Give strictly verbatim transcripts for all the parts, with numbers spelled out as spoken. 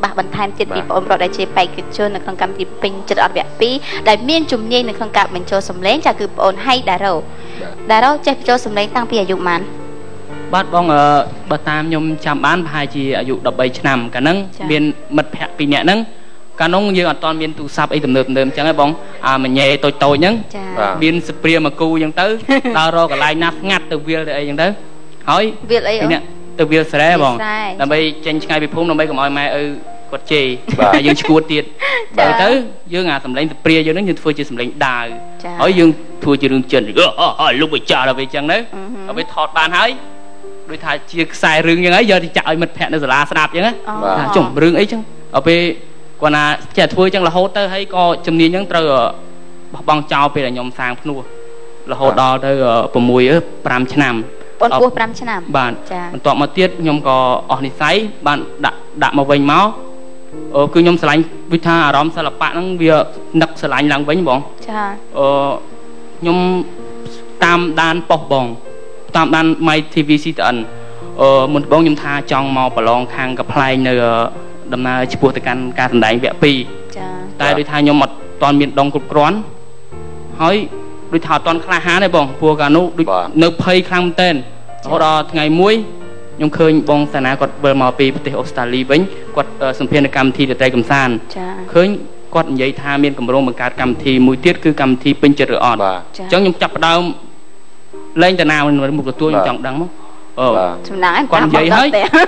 ច្បាស់បន្ថែមទៀតពីបងប្រុសដែលជាបេក្ខជននៅក្នុងកម្មវិធីពេញចិត្តអត់វគ្គពីរដែលមានជំនាញនៅក្នុងការបញ្ចូលសម្លេងចាគឺបងហៃដារ៉ូដារ៉ូចេះបញ្ចូលសម្លេងតាំងពីអាយុប៉ុន្មានបាទបងបើតាមខ្ញុំចាំបានប្រហែលជាអាយុដប់បីឆ្នាំកាលហ្នឹងមានមិត្តភ័ក្តិពីរនាក់ហ្នឹងកាលនោះយើងអត់ទាន់មានទូរស័ព្ទអីទំនើបទំនើបអញ្ចឹងឯងបងអាមញ៉េតូចតូចហ្នឹងមានសព្រាមកគូអញ្ចឹងទៅដល់រកកន្លែងណាស្ងាត់ទៅវាលទៅអីអញ្ចឹងទៅហើយវាលអីអូនទៅវាលស្រែបងដើម្បីចេញឆ្ងាយពីភូមិដើម្បីកុំឲ្យម៉ែឪគាត់ជេរហើយយើងឈួតទៀតទៅទៅយើងអាសម្លេងសព្រាយើងហ្នឹងយើងធ្វើជាសម្លេងដាវហើយយើងធ្វើជារឿងចិនអឺលោកវិចារដល់វាអញ្ចឹងទៅដល់វាថតបានហើយដូចថាជាខ្សែរឿងអញ្ចឹងហើយយកទៅចាក់ឲ្យមិត្តភក្តិនៅសាលាស្ដាប់អញ្ចឹងណាចុះរឿងអីអញ្ចឹងដល់ពេលគាត់ណាចេះធ្វើអញ្ចឹងរហូតទៅហើយក៏ជំនាញអញ្ចឹងត្រូវបោះបង់ចោលពេលដែលខ្ញុំសាងភ្នោះរហូតដល់ទៅ6 5ឆ្នាំបងពោះ5ឆ្នាំបាទបន្ទាប់មកទៀតខ្ញុំក៏អស់និស្ស័យបានដាក់ដាក់មកវិញមកអឺគឺខ្ញុំឆ្លាញ់វិថាអារម្មណ៍សិល្បៈហ្នឹងវានឹកឆ្លាញ់ឡើងវិញបងចាអឺខ្ញុំតាមដានប៉ុស្តិ៍បងតាមដាន My ធី វី ស៊ី ទី អិន អឺមុនបងខ្ញុំថាចង់មកប្រឡងខាងកំ pl ែងនៅដំណើរឆ្ពោះទៅកាន់ការសម្ដែងវគ្គពីរចាតែដូចថាខ្ញុំអត់ទាន់មានដងគ្រប់គ្រាន់ហើយដូចថាអត់ទាន់ក្លាហានទេបងព្រោះកាលនោះដូចនៅភ័យខ្លាំងមែនទែនរហូតដល់ថ្ងៃមួយខ្ញុំឃើញបងសាណាគាត់វិលមកពីប្រទេសអូស្ត្រាលីវិញគាត់សម្ភាសន៍នៅកម្មវិធីតន្ត្រីកម្សាន្តឃើញគាត់និយាយថាមានកម្រងបង្កើតកម្មវិធីមួយទៀតគឺកម្មវិធីពេញចិត្តឬអត់អញ្ចឹងខ្ញុំចាប់ផ្ដើមលេងតាណាមុខទទួលខ្ញុំចង់ដឹងមកអឺចំណាយគាត់និយាយហើយ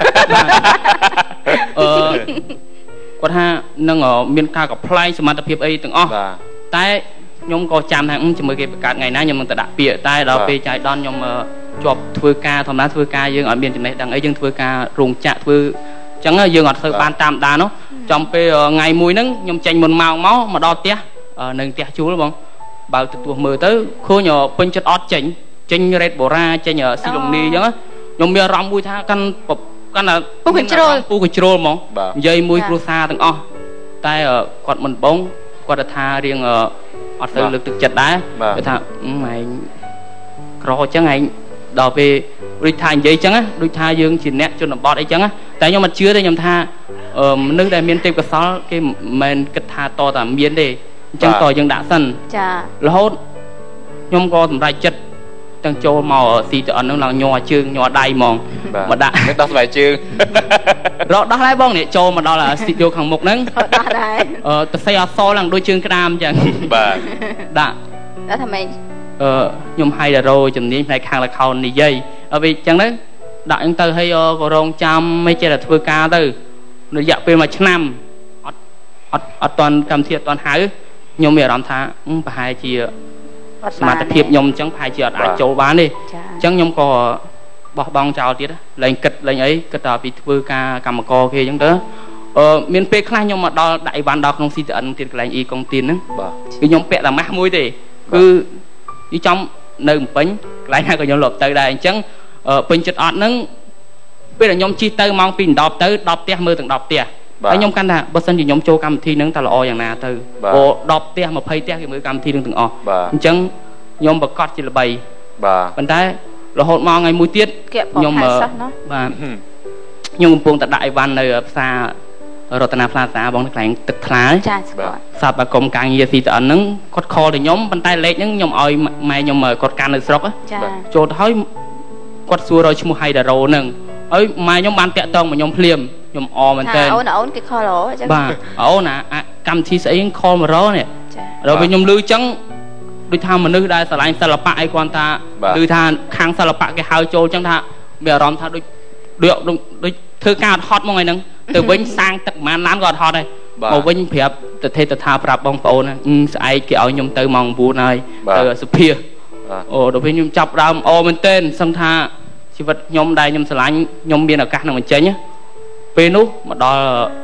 អឺគាត់ថានឹងមានការកំ pl ែងសមត្ថភាពអីទាំងអស់តែខ្ញុំក៏ចាំថាជាមួយគេបង្កើតថ្ងៃណាខ្ញុំនឹងទៅដាក់ពាក្យតែដល់ពេលចៃដន្យខ្ញុំជាប់ធ្វើការធម្មតាធ្វើការយើងអត់មានចំណេះដឹងអីយើងធ្វើការរោងចក្រធ្វើអញ្ចឹងយើងអត់ធ្វើបានតាមដាននោះចំពេលថ្ងៃមួយហ្នឹងខ្ញុំចេញមុនម៉ោងមកមកដល់ផ្ទះនៅផ្ទះជួលបងបើកទទួលមើលទៅឃើញពេញចិត្តអត់ចេញចេញរ៉េតបូរ៉ាចេញស៊ីឡុងនីអញ្ចឹងខ្ញុំមានអារម្មណ៍មួយថាកាន់កាន់តែពូកជ្រុលពូកជ្រុលហ្មងនិយាយមួយគ្រួសារទាំងអស់តែគាត់មិនបងគាត់ថារៀងអត់ទៅលើកទឹកចិត្តដែរគាត់ថាឯងក្រអញ្ចឹងឯងដល់ពេលដូចថានិយាយអញ្ចឹងដូចថាយើងជាអ្នកជនបទអីចឹងតែខ្ញុំអត់ជឿទេខ្ញុំថាមនុស្សដែលមានទេពកោសល្យគេមិនមែនគិតថាតតែមានទេអញ្ចឹងតយើងដាក់សិនចារហូតខ្ញុំក៏សម្រេចចិត្តទាំងចូលមកស៊ីតអននឹងឡើងញ័រជើងញ័រដៃហ្មងមកដាក់មិនដោះស្បែកជើងរកដោះដែរបងនេះចូលមកដល់ស្ទីឌីយោខាងមុខហ្នឹងដោះដែរអឺទៅសៃអសឡើងដូចជើងក្តាមអញ្ចឹងបាទដាក់ដាក់ថាម៉េចអឺខ្ញុំហៃដារ៉ូជំនាញផ្នែកខាងល្ខោននិយាយហើយវាអញ្ចឹងទៅដាក់អញ្ចឹងទៅហើយក៏រងចាំមិនចេះតែធ្វើការទៅរយៈពេលមួយឆ្នាំអត់អត់អត់តាន់កម្មវិធីអត់តាន់ហៅខ្ញុំមានអារម្មណ៍ថាប្រហែលជាសមត្ថភាពខ្ញុំអញ្ចឹងប្រហែលជាអត់អាចចូលបានទេអញ្ចឹងខ្ញុំក៏បោះបង់ចោលទៀតលែងគិតលែងអីគិតតែពីធ្វើការកម្មករគេអញ្ចឹងទៅអឺមានពេលខ្លះខ្ញុំមកដល់ដាក់អីវ៉ាន់ដល់ក្នុង ស៊ី ទី អិន ទៀតកន្លែងអ៊ីកុងទីនហ្នឹងបាទគឺខ្ញុំពាក់តែម៉ាស់មួយទេគឺយីចំនៅភ្នំពេញកន្លែងណាក៏ខ្ញុំលប់ទៅដែរអញ្ចឹងពេញចិត្តអត់ហ្នឹងពេលដែលខ្ញុំជិះទៅម៉ោងពីដប់ទៅដប់ផ្ទះមើលទាំងដប់ផ្ទះហើយខ្ញុំកាន់ថាបើសិនជាខ្ញុំចូលកម្មវិធីហ្នឹងតើល្អយ៉ាងណាទៅអូដប់ផ្ទះម្ភៃផ្ទះគេមើលកម្មវិធីហ្នឹងទាំងអស់អញ្ចឹងខ្ញុំប្រកាសជាល្បីបាទប៉ុន្តែរហូតមកថ្ងៃមួយទៀតខ្ញុំបាទខ្ញុំកំពុងតែដាក់អីវ៉ាន់នៅផ្សាររតនាផ្លាសាបងនៅកន្លែងទឹកថ្លាចាស្គាល់សាប់អាកុំការងារស៊ីតអិនហ្នឹងគាត់ខលទៅខ្ញុំប៉ុន្តែលេខហ្នឹងខ្ញុំឲ្យម៉ែខ្ញុំគាត់កាន់នៅស្រុកចូលទៅហើយគាត់សួររកឈ្មោះហៃដារ៉ូហ្នឹងហើយម៉ែខ្ញុំបានតាក់ទងមកខ្ញុំភ្លាមខ្ញុំអមែនតើអូនអូនគេខលរហ៎អញ្ចឹងបាទអូនអាកម្មវិធីស្អីខលមករហ៎នេះដល់ពេលខ្ញុំឮអញ្ចឹងដូចថាមនុស្សដែលស្រឡាញ់សិល្បៈអីគាត់ថាឬថាខាងសិល្បៈគេហៅចូលអញ្ចឹងថាមានអារម្មណ៍ថាដូចដូចដូចធ្វើការអត់ហត់មកហ្នឹងទៅវិញសាងទឹកប្រហែលឡានក៏អត់ហត់ដែរមកវិញប្រាប់ទៅទេទៅថាប្រាប់បងប្អូនស្អែកគេឲ្យខ្ញុំទៅម៉ោង9ហើយទៅសុភាអូដល់ពេលខ្ញុំចាប់ដើមអូមែនទែនសឹងថាជីវិតខ្ញុំដែលខ្ញុំស្រឡាញ់ខ្ញុំមានឱកាសនឹងបញ្ចេញពេលនោះមកដល់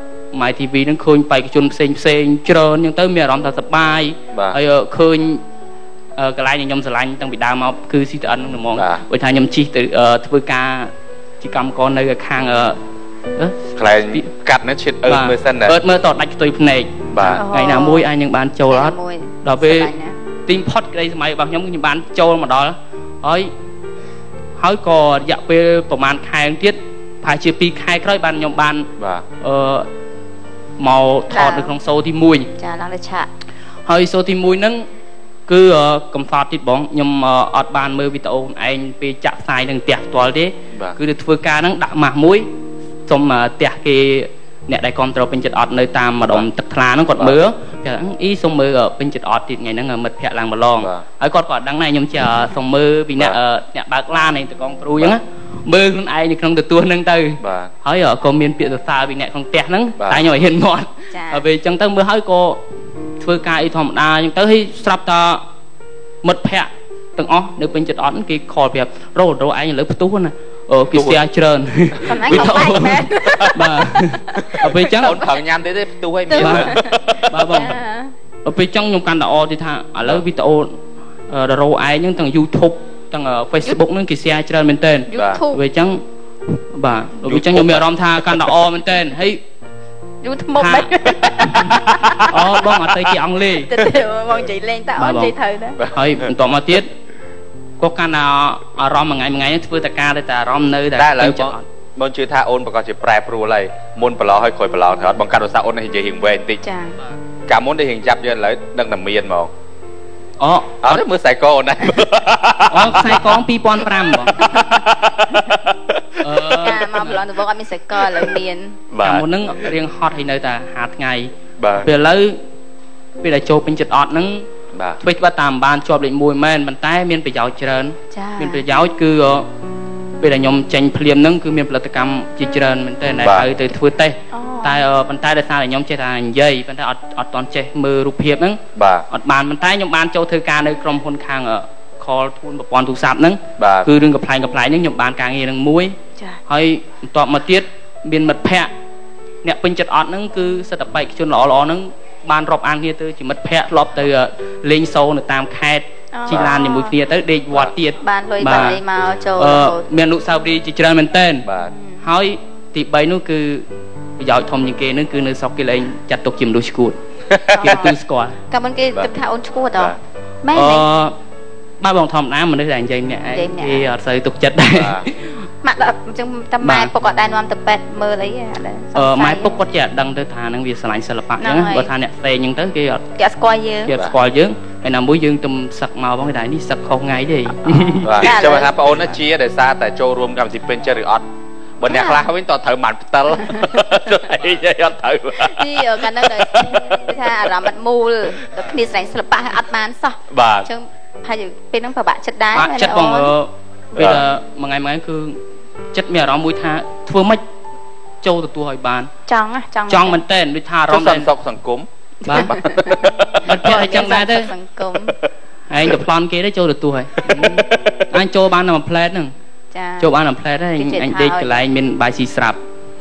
My ធី វី នឹងឃើញបេក្ខជនផ្សេងផ្សេងច្រើនអញ្ចឹងទៅមានអារម្មណ៍ថាសប្បាយហើយឃើញកន្លែងខ្ញុំស្រឡាញ់តាំងពីដើមមកគឺ ស៊ី ទី អិន ហ្នឹងហ្មងព្រោះថាខ្ញុំជិះទៅធ្វើការជាកម្មករនៅខាងកន្លែងកាត់នៅឈិតអឺមើលសិនណាអឺមើលតដាច់ខ្ទុយភ្នែកបាទថ្ងៃណាមួយអាចនឹងបានចូលអត់ដល់ពេលទីងផុតក្តីសម័យរបស់ខ្ញុំខ្ញុំបានចូលមកដល់ហើយហើយក៏រយៈពេលប្រហែលខែទៀតប្រហែលជាពីរខែក្រោយបានខ្ញុំបានបាទអឺមកថតនៅក្នុងសូទីមួយចាឡើងលើឆាកហើយសូទីមួយហ្នឹងគឺកំសត់ទៀតបងខ្ញុំអត់បានមើលវីដេអូឯងពេលចាក់ផ្សាយនឹងផ្ទះផ្ទាល់ទេគឺទៅធ្វើការហ្នឹងដាក់ម៉ាស់មួយសុំផ្ទះគេអ្នកដែលគ្រប់គ្រងពេញចិត្តអត់នៅតាមម្ដុំទឹកថ្លាហ្នឹងគាត់មើលគេអ៊ីសុំមើលពេញចិត្តអត់ទៀតថ្ងៃហ្នឹងមិត្តភក្តិឡើងម្លងហើយគាត់ក៏ដឹងដែរខ្ញុំជាសុំមើលពីអ្នកអ្នកបើកឡានឯងតកងព្រូអញ្ចឹងមើលខ្លួនឯងនៅក្នុងទទួលហ្នឹងទៅហើយក៏មានពាក្យសរសើរពីអ្នកក្នុងផ្ទះហ្នឹងតែខ្ញុំឲ្យហ៊ានមាត់ហើយពេលអញ្ចឹងទៅមើលហើយក៏ធ្វើការអីធម្មតាអញ្ចឹងទៅហើយស្រាប់តែមិត្តភក្តិទាំងអស់នៅពេញចិត្តអត់គេខលប្រាប់រោរោឯងឥឡូវផ្ទុះណាអូគេស្ទះច្រើនកំណាញ់កំបែកមែនបាទពេលអញ្ចឹងអូនប្រឹងញ៉ាំទេទេផ្ទុះឲ្យមានបាទបងពេលអញ្ចឹងខ្ញុំកាន់តែអទៀតថាឥឡូវវីដេអូរោឯងហ្នឹងទាំង YouTube ទាំង Facebook ហ្នឹងគេស្ទះច្រើនមែនទែនពេលអញ្ចឹងបាទពេលអញ្ចឹងខ្ញុំមានអារម្មណ៍ថាកាន់តែអមែនទែនហើយយូរថ្មបែបអូបងអត់ទៅជាអង់គ្លេសទៅបងនិយាយលេងតើអូននិយាយត្រូវដែរហើយបន្តមកទៀតក៏កាន់តែអារម្មណ៍មួយថ្ងៃមួយថ្ងៃធ្វើតែការទៅតែអារម្មណ៍នៅតែតែឥឡូវបងបងជឿថាអូនប្រកាសជាប្រែប្រួលហើយមុនប្រឡោហើយក្រោយប្រឡោទៅអត់បងកាត់ឧស្សាហ៍អូននិយាយរៀងវែងតិចចាកាលមុនទៅរៀងចាប់យើងឥឡូវដឹងតែមានហ្មងអូអត់មើលខ្សែកអូនណាអូខ្សែកងពីរពាន់ប្រាំបងអឺកាលមកប្រឡងទៅបងអត់មានខ្សែកឥឡូវមានកាលមុនហ្នឹងរៀងហត់ហើយនៅតែហាថ្ងៃពេលឥឡូវពេលដែលចូលពេញចិត្តអត់ហ្នឹងធ្វើច្បាប់តាមបានជាប់លេខមួយមែនប៉ុន្តែមានប្រយោជន៍ច្រើនមានប្រយោជន៍គឺពេលដែលខ្ញុំចេញភ្លាមហ្នឹងគឺមានផលិតកម្មជាច្រើនមែនតើដែលឲ្យទៅធ្វើតេស្តតែប៉ុន្តែដោយសារតែខ្ញុំចេះតែនិយាយប៉ុន្តែអត់អត់តន់ចេះមើលរូបភាពហ្នឹងអត់បានប៉ុន្តែខ្ញុំបានចូលធ្វើការនៅក្រុមហ៊ុនខាង call ធួនប្រព័ន្ធទូរស័ព្ទហ្នឹងគឺរឿងកំ pl ែងកំ pl ែងហ្នឹងខ្ញុំបានការងារនឹងមួយហើយបន្ទាប់មកទៀតមានមិត្តភ័ក្តិអ្នកពេញចិត្តអត់ហ្នឹងគឺសិតតែបេក្ខជនល្អល្អហ្នឹងបានរាប់អានគ្នាទៅជាមិត្តភ័ក្តិធ្លាប់ទៅលេងសូនៅតាមខេត្តជីឡានជាមួយគ្នាទៅដេកវត្តទៀតបានលុយបានអីមកចូលមានអនុស្សាវរីយ៍ជាច្រើនមែនតើហើយទីបីនោះគឺប្រយោជន៍ធំជាងគេនឹងគឺនៅស្រុកគេលេងចាត់ទុកជាមនុស្សឈួតគេទូស្គាល់កាលមុនគេគិតថាអូនឈួតអឺមែនទេបាទបងធម្មតាមនុស្សដែលនិយាយម្នាក់ឯងគេអត់សូវទុកចិត្តដែរម៉ាក់ដល់អញ្ចឹងតែម៉ែពុកគាត់ដែរនាំទៅពេទ្យមើលអីអឺម៉ែពុកគាត់ចេះដឹងទៅថានឹងវាឆ្លាញ់សិល្បៈអញ្ចឹងបើថាអ្នកផ្សេងអញ្ចឹងទៅគេអត់គេអត់ស្គាល់យើងគេអត់ស្គាល់យើងហើយណាមួយយើងទំសឹកមកបងគេដែរនេះសឹកខុសថ្ងៃទេបាទចូលថាបងអូនជាដោយសារតែចូលរួមកម្មវិធីពេញចិត្តឬអត់បើអ្នកខ្លះវិញតើត្រូវបានផ្ទិលអីអត់ត្រូវនេះកាលនោះដល់ថាអារម្មណ៍អត់មូលដល់គ្នាស្រែងសិល្បៈអត់បានសោះបាទអញ្ចឹងហើយពេលហ្នឹងពិបាកចិត្តដែរបាទចិត្តបងពេលមួយថ្ងៃមួយថ្ងៃគឺចិត្តមានអារម្មណ៍មួយថាធ្វើម៉េចចូលទទួលឲ្យបានចង់ចង់ចង់មែនតើដូចថាអារម្មណ៍ដែរសុខសង្គមបាទបាត់ពាក់អញ្ចឹងដែរទៅសង្គមឯងទៅប្លន់គេទៅចូលទទួលហើយអញចូលបានតែមួយផ្លែតហ្នឹងចាចូលបានតែផ្លែតហើយអញដេកកន្លែងមានបាយស៊ីស្រាប់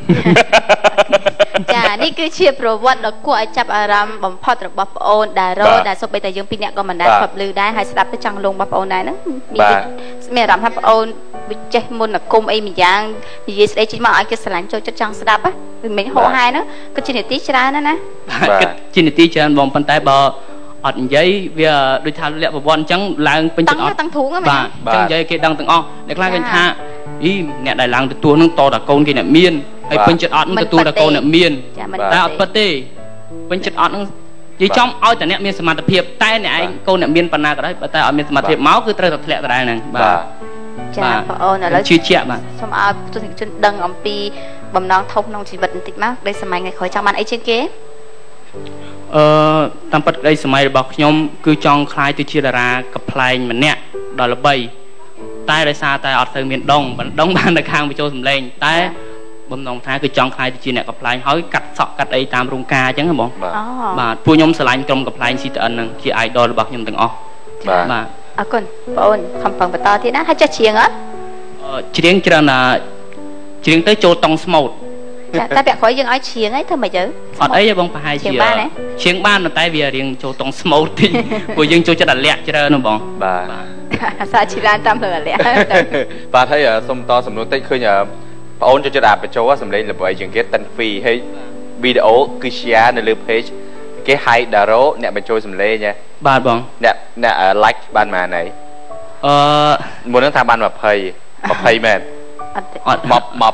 ចានេះគឺជាប្រវត្តិដ៏គួរឲ្យចាប់អារម្មណ៍បំផុតរបស់ប្អូនដែលរដែលសូម្បីតែយើងពីរនាក់ក៏មិនដែលធ្លាប់ឮដែរហើយស្ដាប់ទៅចង់លងរបស់ប្អូនដែរហ្នឹងមានអារម្មណ៍ថាប្អូនវាចេះមុនអាគមអីម្យ៉ាងនិយាយស្ដីចេញមកឲ្យគេស្រឡាញ់ចូលចិត្តចង់ស្ដាប់ហ្នឹងមិនហោហែហ្នឹងក៏ជានីតិច្រើនណាស់ណាគិតជានីតិច្រើនបងប៉ុន្តែបើអត់និយាយវាដូចថាលក្ខប្រវត្តិអញ្ចឹងឡើងពេញចិត្តអត់តាំងធូងហ្នឹងបាទអញ្ចឹងនិយាយគេដឹងទាំងអស់អ្នកខ្លះគេថាអ៊ីអ្នកដែលឡើងទទួលនឹងតតកូនគេអ្នកមានហើយពេញចិត្តអត់នឹងទទួលតកូនអ្នកមានតែអត់ពិតទេពេញចិត្តអត់នឹងនិយាយចំឲ្យតែអ្នកមានសមត្ថភាពតែអ្នកឯងកូនអ្នកមានប៉ុណ្ណាក៏ដោយបើតែអត់មានសមត្ថភាពមកគឺត្រូវតែធ្លាក់ដដែលហ្នឹងបាទចាបងអូនឥឡូវជឿជាក់បាទសូមឲ្យទស្សនិកជនដឹងអំពីបំណងធំក្នុងជីវិតបន្តិចមកដូចសម័យថ្ងៃក្រោយចង់បានអីជាងគេអឺតាមពិតក្តីសម័យរបស់ខ្ញុំគឺចង់ក្លាយទៅជាតារាកំប្លែងម្នាក់ដល់ល្បីតែដោយសារតែអត់ទៅមានដងបណ្ដងបាននៅខាងបញ្ចូលសម្លេងតែបំណងថាគឺចង់ក្លាយទៅជាអ្នកកំប្លែងហើយកាត់សក់កាត់អីតាមរោងការអញ្ចឹងហ៎បងបាទពួកខ្ញុំស្រឡាញ់ក្រុមកំប្លែង C T N ហ្នឹងជា idol របស់ខ្ញុំទាំងអស់បាទអរគុណបងអូនខំប្រឹងបន្តទៀតណាហើយចេះច្រៀងអត់ច្រៀងច្រើនណាច្រៀងទៅចូលតង់ស្មូតចាតែពាក់ក្រោយយើងឲ្យច្រៀងអីធ្វើមិនទៅអត់អីទេបងប្រហែលជាច្រៀងបានតែវារៀងចូលតង់ស្មូតតិចព្រោះយើងចូលចិត្តអាលាក់ច្រើនណាបងបាទអាសាជីឡានតាមលើអាលាក់បាទហើយសុំតសំណួរតិចឃើញបងអូនចូលចិត្តអាបញ្ចូលសម្លេងល្បីជាងគេតិនហ្វីហើយវីដេអូគឺ share នៅលើ page គេ hide Daro អ្នកបញ្ចូលសម្លេងហ៎បាទបងអ្នកអ្នក like បានប៉ុន្មានហើយអឺមុនហ្នឹងថាបាន20 20មែនអត់ម៉ប់ម៉ប់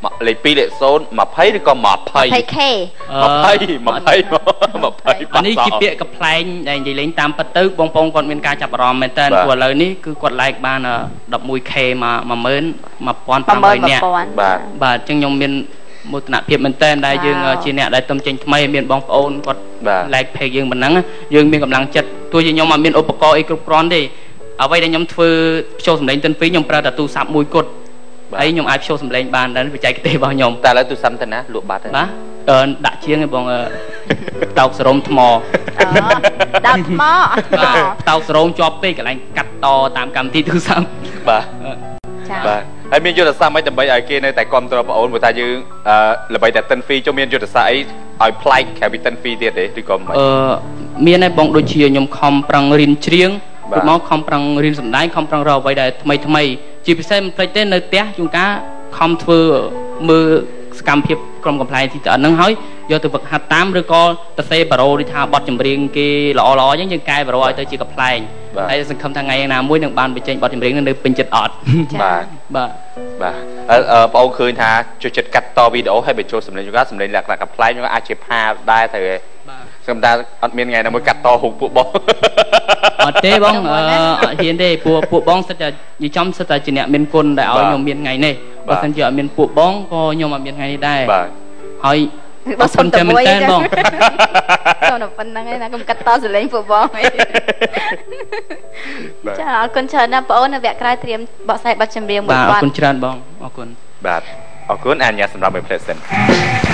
លេខពីរលេខศูนย์ยี่สิบឬក៏ยี่สิบยี่สิบ K ยี่สิบ ยี่สิบអានេះជាពាក្យកំ pl ែងដែលនិយាយលេងតាមពិតទៅបងប្អូនគាត់មានការចាប់អារម្មណ៍មែនតើព្រោះឥឡូវនេះគឺគាត់ like បាន eleven K មកone thousand five hundred នាក់បាទបាទអញ្ចឹងខ្ញុំមានមោទនភាពមែនតើដែលយើងជាអ្នកដែលទំចេញថ្មីមានបងប្អូនគាត់ like page យើងប៉ុណ្ណឹងយើងមានកម្លាំងចិត្តទោះជាខ្ញុំអត់មានឧបករណ៍អីគ្រប់គ្រាន់ទេអ្វីដែលខ្ញុំធ្វើភ្ចូលសម្លេងទិនពីរខ្ញុំប្រើតែទូរស័ព្ទមួយគត់ហើយខ្ញុំអាចភ្ចូលសម្លេងបានដល់បច្ចេកទេសរបស់ខ្ញុំតែឥឡូវទូរស័ព្ទទៅណាលក់បាត់ហើយបាទអឺដាក់ជាងឯងបងតោកសរោមថ្មអូដាក់ថ្មបាទតោកសរោមជាប់ពេកកន្លែងកាត់តតាមកម្មវិធីទូរស័ព្ទបាទចា៎បាទហើយមានយុទ្ធសាស្ត្រមិនដើម្បីឲ្យគេនៅតែគ្រប់គ្រងបងអូនព្រោះថាយើងអឺល្បីតែទិនហ្វីចុះមានយុទ្ធសាស្ត្រអីឲ្យប្លែកក្រៅពីទិនហ្វីទៀតទេឬក៏មិនអឺមានហើយបងដូចជាខ្ញុំខំប្រឹងរៀនច្រៀងពីមកខំប្រឹងរៀនសម្ដែងខំប្រឹងរកអ្វីដែលថ្មីថ្មីជាពិសេសមិនភ្លេចទេនៅផ្ទះជួនកាលខំធ្វើមើលសកម្មភាពក្រុមកំ pl ែងទីតហ្នឹងហើយយកទៅវឹកហាត់តាមឬក៏ទៅសេបារ៉ូដូចថាបទចម្រៀងគេល្អល្អអញ្ចឹងយើងកែបារ៉ូឲ្យទៅជាកំ pl ែងហើយសង្ឃឹមថាថ្ងៃណាមួយនឹងបានបញ្ចេញបទចម្រៀងនៅពេញចិត្តអត់បាទបាទបាទអឺបងអូនឃើញថាជួយចិត្តកាត់តវីដេអូហើយបញ្ចូលសម្លេងជួនកាលសម្លេងលក្ខណៈកំ pl ែងយើងអាចជាផាដែរទៅសង្ឃឹមថាអត់មានថ្ងៃណាមួយកាត់តហុកពួកបងអត់ទេបងអឺអត់ហ៊ានទេពួកពួកបងសិតតែនិយាយចំសិតតែជាអ្នកមានគុណដែលឲ្យខ្ញុំមានថ្ងៃនេះបើមិនជាអត់មានពួកបងក៏ខ្ញុំអត់មានថ្ងៃនេះដែរបាទហើយបងសុំតែមួយទេបងចូលតែប៉ុណ្្នឹងឯណាកុំកាត់តសលេងពួកបងឯងចាអរគុណច្រើនណាស់បងអូននៅវគ្គក្រោយត្រៀមបកស្រាយបទចម្រៀងមួយបាទអរគុណច្រើនបងអរគុណបាទអរគុណអញ្ញាសម្រាប់មួយ present